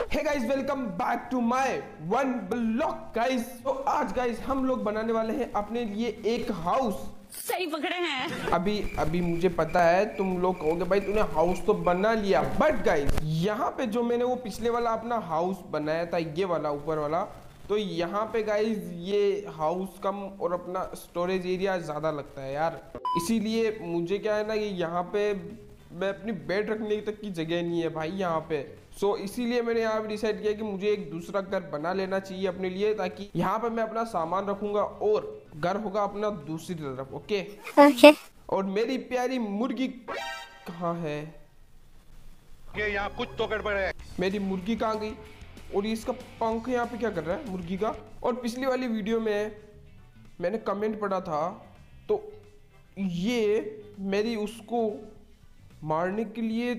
Hey guys, welcome back to my one blog guys. तो आज guys हम लोग बनाने वाले हैं अपने लिए एक हाउस। सही पकड़े हैं। अभी मुझे पता है तुम लोग कहोगे भाई तूने हाउस तो बना लिया, बट गाइस यहाँ पे जो मैंने वो पिछले वाला अपना हाउस बनाया था, ये वाला ऊपर वाला, तो यहाँ पे गाइस ये हाउस कम और अपना स्टोरेज एरिया ज़्यादा लगता है यार। इसीलिए मुझे क्या है ना कि यहाँ पे मैं अपनी बेड रखने तक की जगह नहीं है भाई यहाँ पे। सो इसीलिए मैंने यहाँ पे डिसाइड किया कि मुझे एक दूसरा घर बना लेना चाहिए अपने लिए, ताकि यहाँ पे मैं अपना सामान रखूंगा और घर होगा अपना दूसरी तरफ। Okay okay. और मेरी प्यारी मुर्गी कहाँ है? ये यहाँ कुछ तो गड़बड़ है। मेरी मुर्गी कहाँ गई? और ये इसका पंख यहाँ पे क्या कर रहा है मुर्गी का? और पिछली वाली वीडियो में मैंने कमेंट पढ़ा था, तो ये मेरी उसको मारने के लिए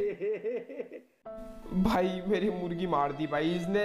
भाई मेरी मुर्गी मार दी भाई इसने।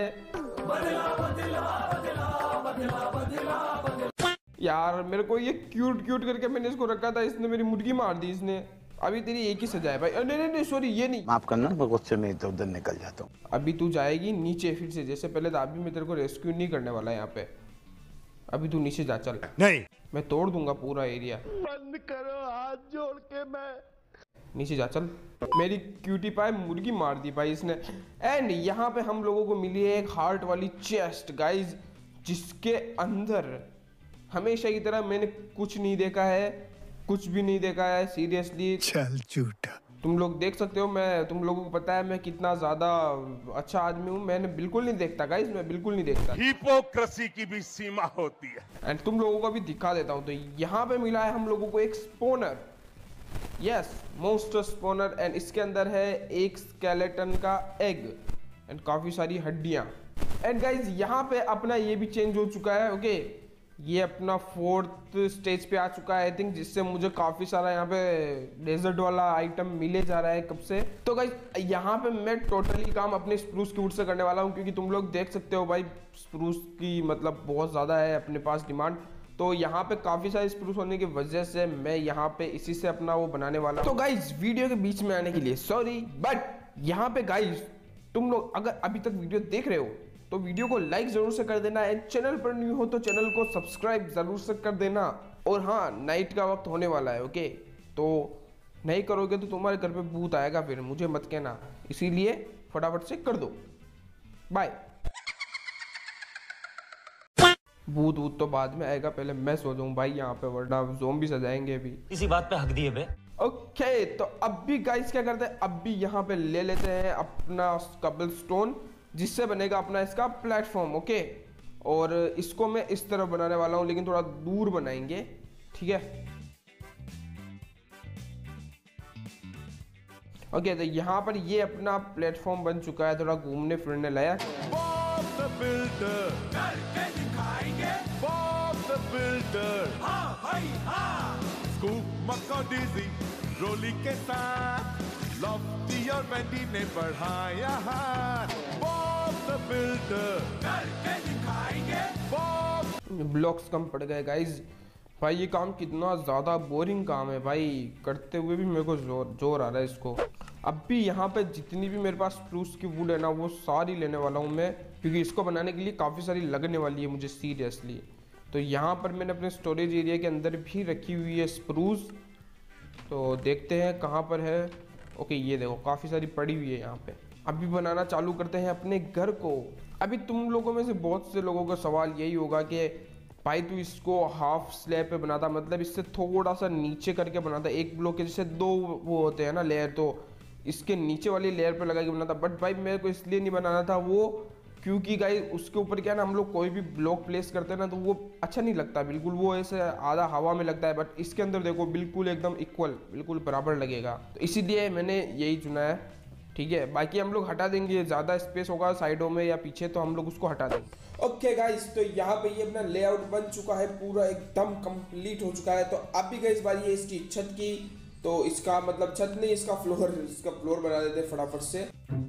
यार मेरे को ये क्यूट करके मैंने इसको रखा था, इसने मेरी मुर्गी मार दी इसने। अभी तेरी एक ही सजा है भाई। नहीं सॉरी, ये नहीं, माफ करना, मैं गुस्से में इधर उधर निकल जाता हूँ। अभी तू जाएगी नीचे फिर से जैसे पहले था। अभी मैं तेरे को रेस्क्यू नहीं करने वाला यहाँ पे। अभी तू नीचे जा, चल। नहीं, मैं तोड़ दूंगा पूरा एरिया। बंद करो हाथ जोड़ के। मैं नीचे जा, चल। मेरी क्यूटी पाई मुर्गी मार दी भाई इसने। एंड यहाँ पे हम लोगों को मिली है एक हार्ट वाली चेस्ट गाइज, जिसके अंदर हमेशा की तरह मैंने कुछ नहीं देखा है, कुछ भी नहीं देखा है सीरियसली। चल झूठा। तुम लोग देख सकते हो, मैं तुम लोगों को पता है मैं कितना ज्यादा अच्छा आदमी हूँ। मैंने बिल्कुल नहीं देखता गाइज, मैं बिल्कुल नहीं देखता। हिपोक्रेसी की भी सीमा होती है। एंड तुम लोगों को भी दिखा देता हूँ। तो यहाँ पे मिला है हम लोगों को एक spawner, yes monster spawner. And इसके अंदर है एक स्केलेटन का एग एंड काफी सारी हड्डियां। एंड गाइज यहाँ पे अपना ये भी चेंज हो चुका है। ओके ये अपना 4th स्टेज पे आ चुका है आई थिंक, जिससे मुझे काफी सारा यहाँ पे डेजर्ट वाला आइटम मिले जा रहा है कब से। तो गाइज यहाँ पे मैं टोटली काम अपने स्प्रूस की वुड से करने वाला हूँ, क्योंकि तुम लोग देख सकते हो भाई स्प्रूस की मतलब बहुत ज्यादा है अपने पास डिमांड। तो यहाँ पे काफी सारे स्प्रूस होने की वजह से मैं यहाँ पे इसी से अपना वो बनाने वाला हूँ। तो गाइज वीडियो के बीच में आने के लिए सॉरी, बट यहाँ पे गाइज तुम लोग अगर अभी तक वीडियो देख रहे हो तो वीडियो को लाइक जरूर से कर देना। एंड चैनल पर न्यू हो तो चैनल को सब्सक्राइब जरूर से कर देना। और हाँ, नाइट का वक्त होने वाला है। ओके तो नहीं करोगे तो तुम्हारे घर पे भूत आएगा, फिर मुझे मत कहना, इसीलिए फटाफट से कर दो। बाय। भूत तो बाद में आएगा, पहले मैं सो जाऊं भाई यहाँ पे, वरना ज़ोंबी सजाएंगे अभी। इसी बात पे हक दिए बे। ओके तो अब भी गाइस क्या करते हैं, अब भी यहाँ पे ले लेते हैं अपना कबल स्टोन, जिससे बनेगा अपना इसका प्लेटफॉर्म। ओके और इसको मैं इस तरह बनाने वाला हूँ, लेकिन थोड़ा दूर बनाएंगे, ठीक है। ओके तो यहाँ पर ये अपना प्लेटफॉर्म बन चुका है, थोड़ा घूमने फिरने लायक। रोली के साथ लॉफ्टी और वेंडी ने बढ़ाया हाथ। बॉब द बिल्डर करके दिखाएंगे। बॉब ब्लॉक्स कम पड़ गए गाइज। भाई ये काम कितना ज़्यादा बोरिंग काम है भाई, करते हुए भी मेरे को जोर आ रहा है इसको। अब भी यहाँ पे जितनी भी मेरे पास स्प्रूस की वुड है ना, वो सारी लेने वाला हूँ मैं, क्योंकि इसको बनाने के लिए काफ़ी सारी लगने वाली है मुझे सीरियसली। तो यहाँ पर मैंने अपने स्टोरेज एरिया के अंदर भी रखी हुई है स्प्रूस। तो देखते हैं कहाँ पर है। ओके ये देखो काफ़ी सारी पड़ी हुई है यहाँ पे। अभी बनाना चालू करते हैं अपने घर को। अभी तुम लोगों में से बहुत से लोगों का सवाल यही होगा कि भाई तू इसको हाफ स्लैब पे बनाता, मतलब इससे थोड़ा सा नीचे करके बनाता, एक ब्लॉक के जैसे दो वो होते हैं ना लेयर, तो इसके नीचे वाली लेयर पे लगा के बनाता। बट भाई मेरे को इसलिए नहीं बनाना था वो, क्योंकि गाइस उसके ऊपर क्या ना, हम लोग कोई भी ब्लॉक प्लेस करते हैं ना तो वो अच्छा नहीं लगता बिल्कुल, वो ऐसे आधा हवा में लगता है। बट इसके अंदर देखो बिल्कुल एकदम इक्वल, बिल्कुल बराबर लगेगा, तो इसीलिए मैंने यही चुना है, ठीक है। बाकी हम लोग हटा देंगे, ज़्यादा स्पेस होगा साइडों में या पीछे तो हम लोग उसको हटा देंगे। ओके गाइस तो यहाँ पे ये अपना लेआउट बन चुका है, पूरा एकदम कंप्लीट हो चुका है। तो अब भी गाइस बारी है इसकी छत की। तो इसका मतलब छत नहीं, इसका फ्लोर बना देते हैं फटाफट से।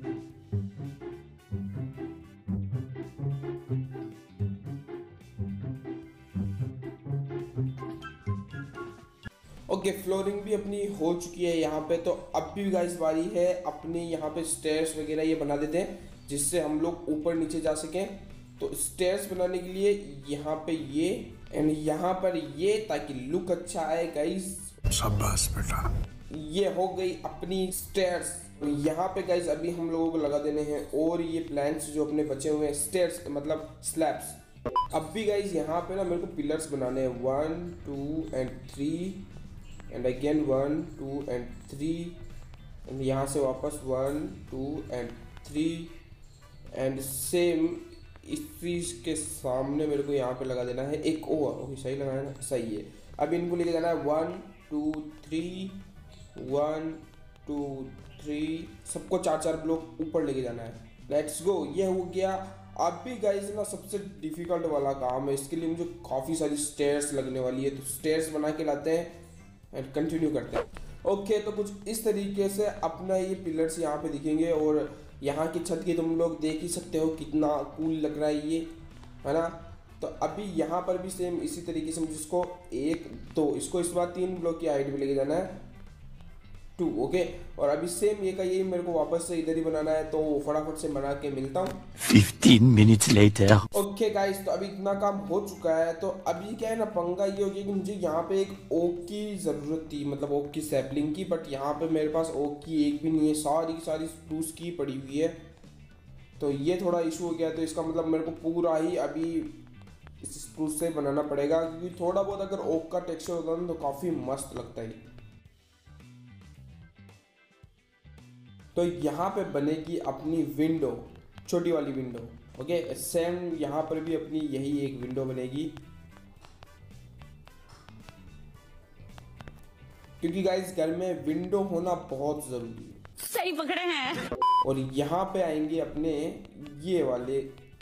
ओके फ्लोरिंग भी अपनी हो चुकी है यहाँ पे। तो अब भी गाइस बारी है अपनी यहाँ पे स्टेयर्स वगैरह ये बना देते हैं। जिससे हम लोग ऊपर नीचे जा सकें। तो स्टेयर्स बनाने के लिए यहाँ पे ये एंड यहाँ पर ये, ताकि लुक अच्छा आए गाइस। शाबाश बेटा। ये हो गई अपनी स्टेयर्स। यहाँ पे गाइस अभी हम लोगों को लगा देने हैं और ये प्लैंक्स जो अपने बचे हुए हैं, स्टेयर्स मतलब स्लैब्स। अब भी गाइस यहाँ पे ना मेरे को पिलर्स बनाने हैं 1 2 and 3 and again 1 2 and 3 and यहाँ से वापस 1 2 एंड 3 एंड सेम इस चीज के सामने मेरे को यहाँ पे लगा देना है एक और। ओके सही लगाया ना, सही है। अब इनको लेके जाना है 1 2 3 1 2 3, सबको 4 ब्लॉक ऊपर लेके जाना है। लेट्स गो, ये हो गया। अब भी गाइस ना सबसे डिफिकल्ट वाला काम है, इसके लिए मुझे काफ़ी सारी स्टेयर्स लगने वाली है। तो स्टेयर्स बना के लाते हैं एंड कंटिन्यू करते हैं। ओके तो कुछ इस तरीके से अपना ये पिलर्स यहाँ पे दिखेंगे और यहाँ की छत की तुम लोग देख ही सकते हो कितना कूल लग रहा है ये, है ना। तो अभी यहाँ पर भी सेम इसी तरीके से मुझे इसको 1 2 इसको इस बार 3 ब्लॉक की हाइट पे लेके जाना है 2। ओके और अभी सेम ये का यही मेरे को वापस से इधर ही बनाना है, तो फटाफट से बना के मिलता हूँ 15 minutes later. ओके गाइस तो अभी इतना काम हो चुका है। तो अभी क्या है ना, पंगा ये हो गया कि मुझे यहाँ पे एक ओक की ज़रूरत थी, मतलब ओक की सैपलिंग की, बट यहाँ पे मेरे पास ओक की एक भी नहीं है, सारी स्प्रूस की पड़ी हुई है। तो ये थोड़ा इशू हो गया। तो इसका मतलब मेरे को पूरा ही अभी इस स्प्रूस से बनाना पड़ेगा, क्योंकि थोड़ा बहुत अगर ओक का टेक्सचर होता ना तो काफ़ी मस्त लगता है। तो यहाँ पे बनेगी अपनी विंडो, छोटी वाली विंडो। ओके सेम यहाँ पर भी अपनी यही एक विंडो बनेगी, क्योंकि गाइस घर में विंडो होना बहुत जरूरी है। सही पकड़े हैं। और यहाँ पे आएंगे अपने ये वाले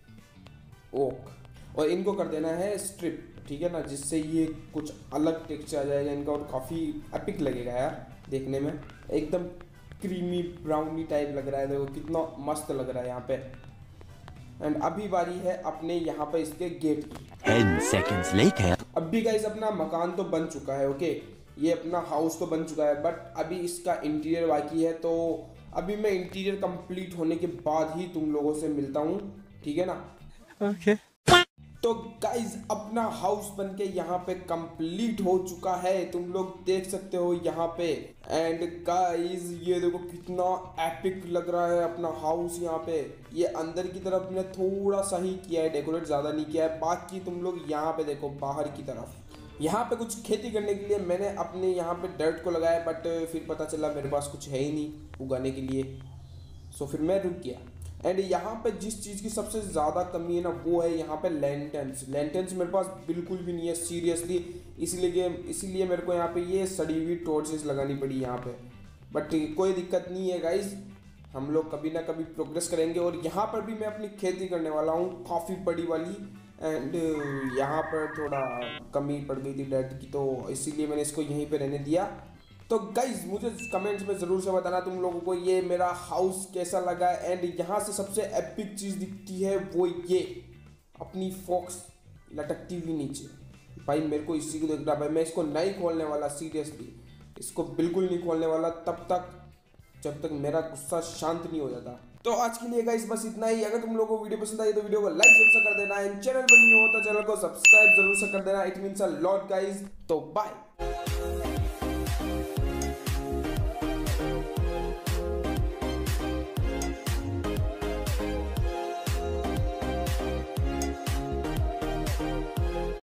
ओक और इनको कर देना है स्ट्रिप, ठीक है ना, जिससे ये कुछ अलग टेक्सचर आ जाएगा इनका और काफ़ी एपिक लगेगा यार देखने में। एकदम क्रीमी ब्राउनी टाइप लग रहा है, देखो कितना मस्त लग रहा है यहाँ पे। एंड अभी बारी है अपने यहाँ पे इसके गेट की। 10 seconds later. अब भी गाइस अपना मकान तो बन चुका है। ओके ये अपना हाउस तो बन चुका है, बट अभी इसका इंटीरियर बाकी है। तो अभी मैं इंटीरियर कंप्लीट होने के बाद ही तुम लोगों से मिलता हूँ, ठीक है ना। Okay. तो गाइज अपना हाउस बनके यहाँ पे कंप्लीट हो चुका है, तुम लोग देख सकते हो यहाँ पे। एंड गाइज ये देखो कितना एपिक लग रहा है अपना हाउस यहाँ पे। ये अंदर की तरफ मैंने थोड़ा सा ही किया है डेकोरेट, ज़्यादा नहीं किया है। बाकी तुम लोग यहाँ पे देखो बाहर की तरफ, यहाँ पे कुछ खेती करने के लिए मैंने अपने यहाँ पे डर्ट को लगाया, बट फिर पता चला मेरे पास कुछ है ही नहीं उगाने के लिए, सो फिर मैं रुक गया। एंड यहाँ पे जिस चीज़ की सबसे ज़्यादा कमी है ना वो है यहाँ पे लैंटर्न्स मेरे पास बिल्कुल भी नहीं है सीरियसली। इसीलिए मेरे को यहाँ पे ये सड़ी हुई टॉर्चेस लगानी पड़ी यहाँ पे, बट कोई दिक्कत नहीं है गाइज, हम लोग कभी ना कभी प्रोग्रेस करेंगे। और यहाँ पर भी मैं अपनी खेती करने वाला हूँ काफ़ी बड़ी वाली। एंड यहाँ पर थोड़ा कमी पड़ गई थी डर्ट की, तो इसीलिए मैंने इसको यहीं पर रहने दिया। तो गाइज मुझे कमेंट्स में ज़रूर से बताना तुम लोगों को ये मेरा हाउस कैसा लगा। एंड यहाँ से सबसे एपिक चीज़ दिखती है वो ये अपनी फॉक्स लटकती हुई नीचे। भाई मेरे को इसी को देख रहा भाई, मैं इसको नहीं खोलने वाला, सीरियसली इसको बिल्कुल नहीं खोलने वाला तब तक जब तक मेरा गुस्सा शांत नहीं हो जाता। तो आज के लिए गाइस बस इतना ही। अगर तुम लोगों को वीडियो पसंद आई तो वीडियो को लाइक जरूर से कर देना। एंड चैनल पर नहीं हो तो चैनल को सब्सक्राइब जरूर से कर देना, it means a lot guys. तो बाय।